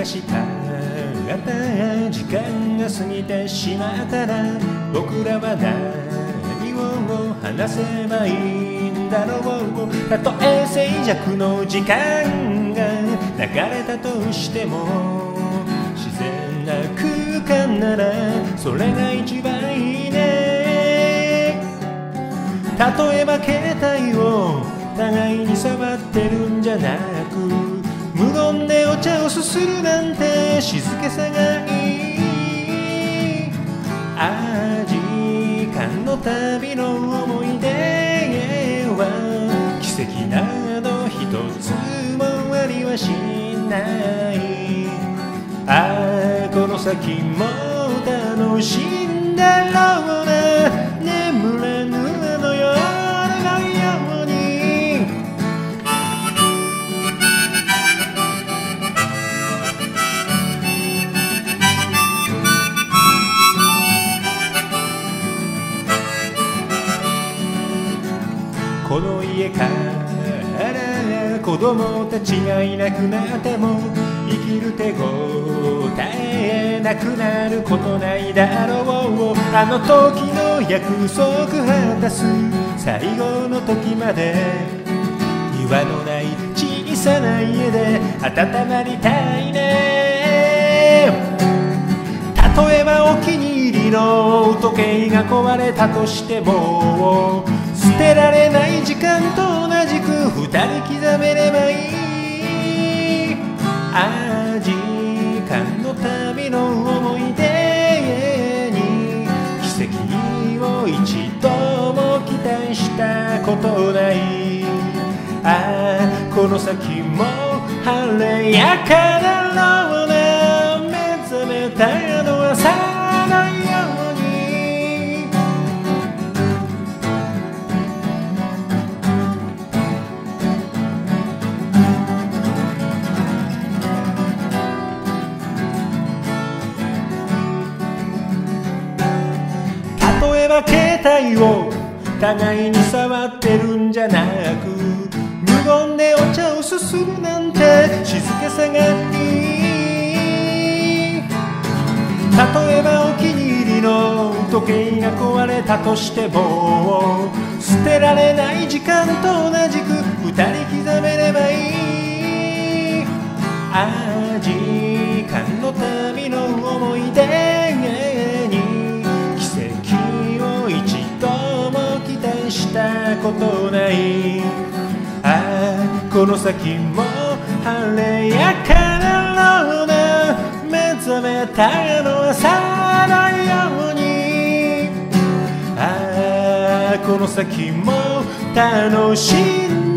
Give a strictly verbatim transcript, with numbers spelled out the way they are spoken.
した時間が過ぎてしまったら僕らは何を話せばいいんだろう。たとえ静寂の時間が流れたとしても自然な空間ならそれが一番いいね。例えば携帯を互いに触ってるんじゃなく無言でお茶をすするなんて静けさがいい。ああ時間の旅の思い出は奇跡など一つもありはしない。ああこの先も楽しいんだろうな。眠れぬあの夜のようにこの家から子供たちがいなくなっても生きる手応えなくなることないだろう。あの時の約束果たす最後の時まで庭のない小さな家で温まりたいね。例えばお気に入りの時計が壊れたとしても捨てられない時間と同じく二人刻めればいい。ああ時間の旅の思い出に奇跡を一度も期待したことない。ああこの先も晴れやかだろうな。目覚めたの朝のように例えば携帯を互いに触ってるんじゃなく無言でお茶をすするなんて静けさがいい。例えばお気に入りの時計が壊れたとしても捨てられない時間と同じく二人刻めればいい。ああ時間の旅の思い出に奇跡を一度も期待したことない。ああこの先も晴れやかだろうな。目覚めたの朝のようにああこの先も楽しん